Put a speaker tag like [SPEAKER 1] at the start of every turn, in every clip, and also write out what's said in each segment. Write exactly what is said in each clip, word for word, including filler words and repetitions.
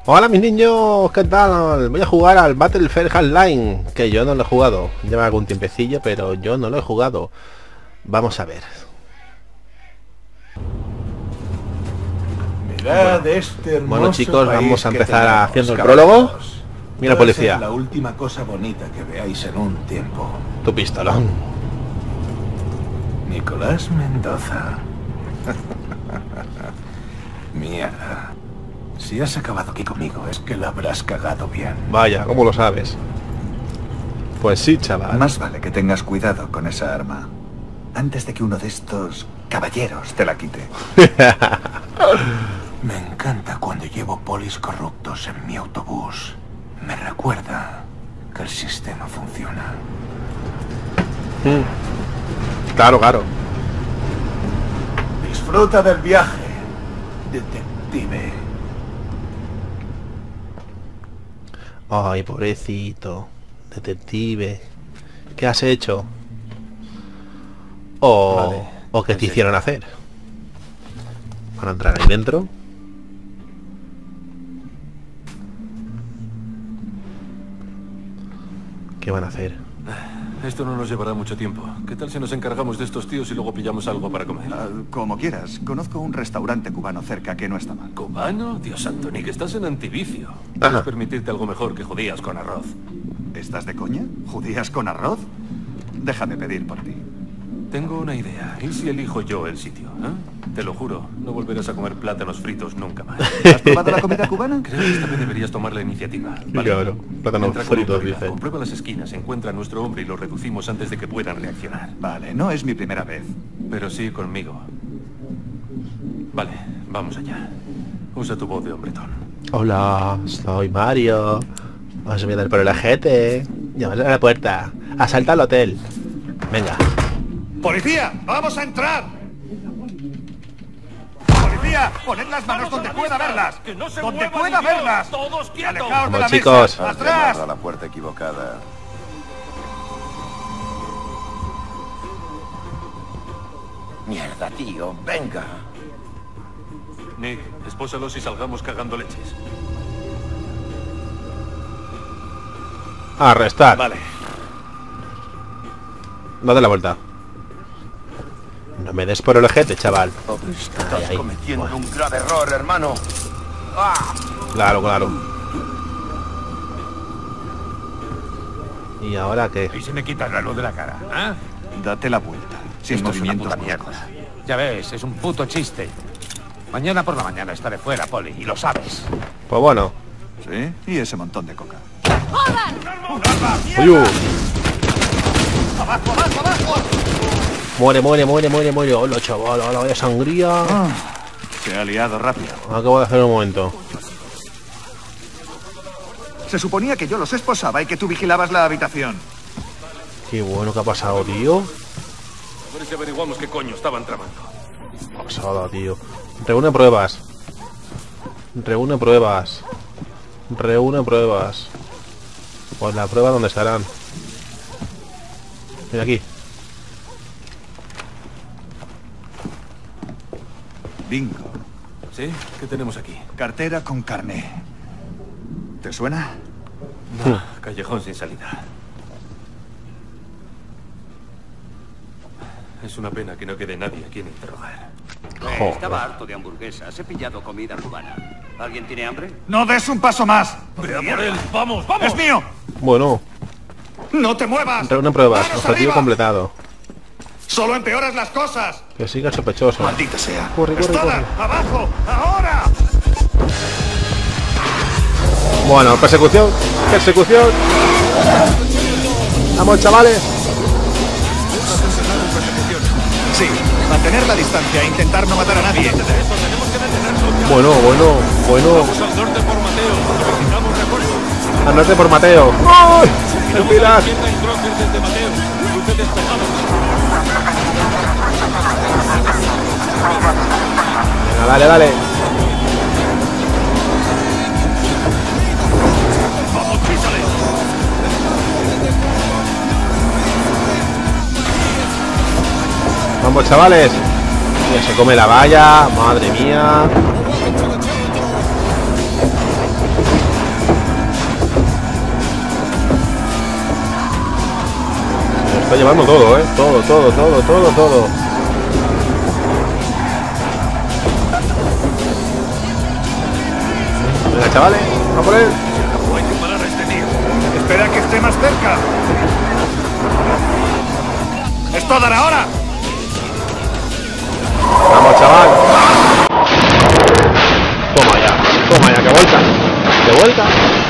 [SPEAKER 1] Hola mis niños, ¿qué tal? Voy a jugar al Battlefield Hardline, que yo no lo he jugado. Lleva algún tiempecillo, pero yo no lo he jugado. Vamos a ver.
[SPEAKER 2] Mirad este hermoso
[SPEAKER 1] Bueno chicos,
[SPEAKER 2] país
[SPEAKER 1] vamos a
[SPEAKER 2] que
[SPEAKER 1] empezar
[SPEAKER 2] tenemos,
[SPEAKER 1] haciendo el
[SPEAKER 2] caballeros.
[SPEAKER 1] prólogo. Mira
[SPEAKER 2] Puede
[SPEAKER 1] policía.
[SPEAKER 2] ser la última cosa bonita que veáis en un tiempo.
[SPEAKER 1] Tu pistolón.
[SPEAKER 2] Nicolás Mendoza. Mierda. Si has acabado aquí conmigo es que la habrás cagado bien.
[SPEAKER 1] Vaya, ¿cómo lo sabes? Pues sí, chaval.
[SPEAKER 3] Más vale que tengas cuidado con esa arma. Antes de que uno de estos caballeros te la quite.
[SPEAKER 2] Me encanta cuando llevo polis corruptos en mi autobús. Me recuerda que el sistema funciona.
[SPEAKER 1] Mm. Claro, claro.
[SPEAKER 2] Disfruta del viaje, detective.
[SPEAKER 1] Ay, pobrecito. Detective. ¿Qué has hecho? O,
[SPEAKER 2] Vale,
[SPEAKER 1] o qué te
[SPEAKER 2] sí.
[SPEAKER 1] hicieron hacer. Van a entrar ahí dentro. ¿Qué van a hacer?
[SPEAKER 4] Esto no nos llevará mucho tiempo. ¿Qué tal si nos encargamos de estos tíos y luego pillamos algo para comer?
[SPEAKER 3] Ah, como quieras. Conozco un restaurante cubano cerca que no está mal.
[SPEAKER 4] ¿Cubano? Dios santo, ni que estás en antivicio.
[SPEAKER 1] Ajá.
[SPEAKER 4] Puedes permitirte algo mejor que judías con arroz.
[SPEAKER 3] ¿Estás de coña? ¿Judías con arroz? Déjame pedir por ti.
[SPEAKER 4] Tengo una idea. ¿Y si elijo yo el sitio? ¿eh? Te lo juro, no volverás a comer plátanos fritos nunca más.
[SPEAKER 3] ¿Has probado la comida cubana?
[SPEAKER 4] Creo que esta vez deberías tomar la iniciativa.
[SPEAKER 1] Claro, plátanos
[SPEAKER 4] Entra con
[SPEAKER 1] fritos,
[SPEAKER 4] autoridad,
[SPEAKER 1] dice.
[SPEAKER 4] comprueba las esquinas, encuentra a nuestro hombre y lo reducimos antes de que puedan reaccionar.
[SPEAKER 3] Vale, no es mi primera vez.
[SPEAKER 4] Pero sí conmigo. Vale, vamos allá. Usa tu voz de hombretón.
[SPEAKER 1] Hola, soy Mario. Vamos a mirar por el ajete. Llamas a la puerta. Asalta al hotel. Venga.
[SPEAKER 3] ¡Policía! ¡Vamos a entrar! ¡Policía! ¡Poned las manos donde pueda verlas!
[SPEAKER 4] ¡Que no se
[SPEAKER 3] ¡Donde
[SPEAKER 4] muevan,
[SPEAKER 3] pueda
[SPEAKER 4] idios!
[SPEAKER 3] verlas!
[SPEAKER 4] ¡Todos quietos!
[SPEAKER 3] ¡Alejaos de
[SPEAKER 1] Vamos,
[SPEAKER 3] la
[SPEAKER 1] chicos.
[SPEAKER 3] mesa! ¡Atrás!
[SPEAKER 5] a la puerta equivocada.
[SPEAKER 6] Mierda, tío, venga.
[SPEAKER 4] Nick, espósalos y salgamos cagando leches.
[SPEAKER 1] Arrestar.
[SPEAKER 2] Vale.
[SPEAKER 1] Date la vuelta. No me des por el ojete, chaval.
[SPEAKER 6] Estás
[SPEAKER 1] Ahí, ahí.
[SPEAKER 6] cometiendo
[SPEAKER 1] Bueno.
[SPEAKER 6] un grave error, hermano. ¡Ah!
[SPEAKER 1] Claro, claro. ¿Y ahora qué?
[SPEAKER 7] Y si me quitas la luz de la cara, ¿ah?
[SPEAKER 3] Date la vuelta. Sin
[SPEAKER 7] Esto es una
[SPEAKER 3] movimientos
[SPEAKER 7] puta
[SPEAKER 3] bruscos.
[SPEAKER 7] mierda. Ya ves, es un puto chiste. Mañana por la mañana estaré fuera, Poli, y lo sabes.
[SPEAKER 1] Pues bueno.
[SPEAKER 3] ¿Sí? Y ese montón de coca.
[SPEAKER 1] Uy, uh. Muere, muere, muere, muere, muere. Hola, chaval, hola, vaya sangría.
[SPEAKER 3] Ah, se ha liado rápido.
[SPEAKER 1] Acabo de hacer un momento.
[SPEAKER 3] Se suponía que yo los esposaba y que tú vigilabas la habitación.
[SPEAKER 1] Qué bueno que ha pasado, tío.
[SPEAKER 4] A ver si averiguamos qué coño estaban tramando.
[SPEAKER 1] Pasada, tío. Reúne pruebas. Reúne pruebas. Reúne pruebas. Pues la prueba dónde estarán. Mira aquí.
[SPEAKER 3] Bingo.
[SPEAKER 4] ¿Sí? ¿Qué tenemos aquí?
[SPEAKER 3] Cartera con carné. ¿Te suena?
[SPEAKER 4] No, callejón sin salida. Es una pena que no quede nadie a quien interrogar.
[SPEAKER 1] Joder.
[SPEAKER 8] Estaba harto de hamburguesas. He pillado comida cubana. ¿Alguien tiene hambre?
[SPEAKER 3] ¡No des un paso más!
[SPEAKER 4] ¡Vea por él! ¡Vamos, vamos!
[SPEAKER 3] ¡Es mío!
[SPEAKER 1] Bueno,
[SPEAKER 3] ¡No te muevas!
[SPEAKER 1] reúne pruebas.
[SPEAKER 3] ¡Manos
[SPEAKER 1] Objetivo
[SPEAKER 3] arriba!
[SPEAKER 1] completado.
[SPEAKER 3] ¡Solo empeoras las cosas!
[SPEAKER 1] Que siga sospechoso.
[SPEAKER 3] ¡Maldita sea!
[SPEAKER 1] Corre, corre,
[SPEAKER 3] ¡Estada!
[SPEAKER 1] corre.
[SPEAKER 3] ¡Abajo! ¡Ahora!
[SPEAKER 1] Bueno, persecución. Persecución. Vamos, chavales.
[SPEAKER 3] Sí, mantener la distancia e intentar no matar a nadie.
[SPEAKER 1] Bueno, bueno, bueno.
[SPEAKER 4] Vamos al norte por Mateo. Necesitamos refuerzo.
[SPEAKER 1] Al norte por Mateo. ¡Ay! ¡El pilar!
[SPEAKER 4] Izquierda en Crocker desde Mateo. Cruce despejado.
[SPEAKER 1] Venga, dale, dale.
[SPEAKER 4] ¡Vamos, písale!
[SPEAKER 1] Vamos, chavales. Ya se come la valla. Madre mía. Está llevando todo, eh. Todo, todo, todo, todo, todo. Venga, chavales, vamos por él.
[SPEAKER 4] No hay que parar a este tío.
[SPEAKER 3] Espera que esté más cerca. ¡Esto dará ahora!
[SPEAKER 1] Vamos, chaval. Toma ya, toma ya, que vuelta. Que vuelta.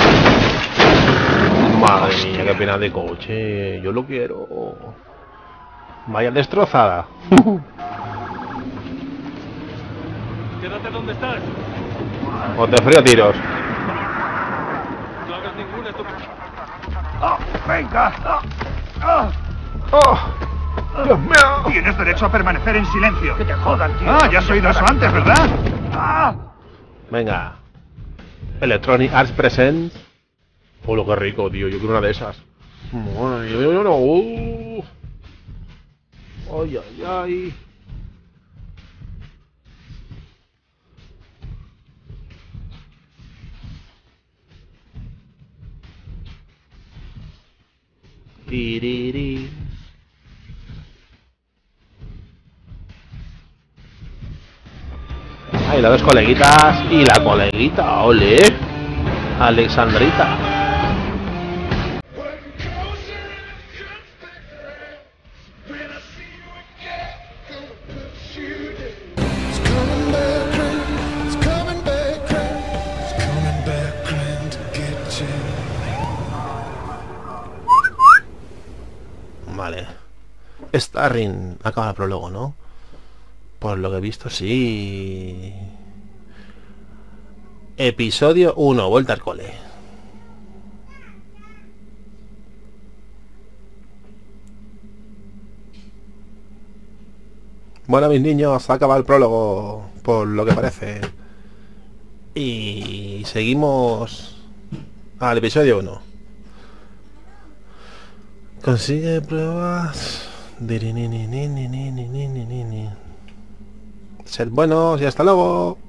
[SPEAKER 1] Madre mía, qué pena de coche. Yo lo quiero. Vaya destrozada.
[SPEAKER 4] Quédate donde estás.
[SPEAKER 1] O te frío tiros.
[SPEAKER 4] No hagas ninguna estupidez.
[SPEAKER 3] ¡Venga! ¡Ah!
[SPEAKER 1] ¡Oh! ¡Dios mío!
[SPEAKER 3] Tienes derecho a permanecer en silencio. Que te jodan, tío. Ah, ya has oído eso antes, ¿verdad? ¡Ah!
[SPEAKER 1] Venga. Electronic Arts Presents. Oh, lo que rico, tío. Yo quiero una de esas. Madre mía, yo no. Uh. Ay, ay, ay. Tiriri. Ahí las dos coleguitas y la coleguita, ole, Alexandrita. Vale. Starring acaba el prólogo, ¿no? Por lo que he visto, sí. Episodio uno, vuelta al cole. Bueno, mis niños, acaba el prólogo, por lo que parece. Y seguimos al episodio uno. Consigue pruebas. Sed buenos y hasta luego.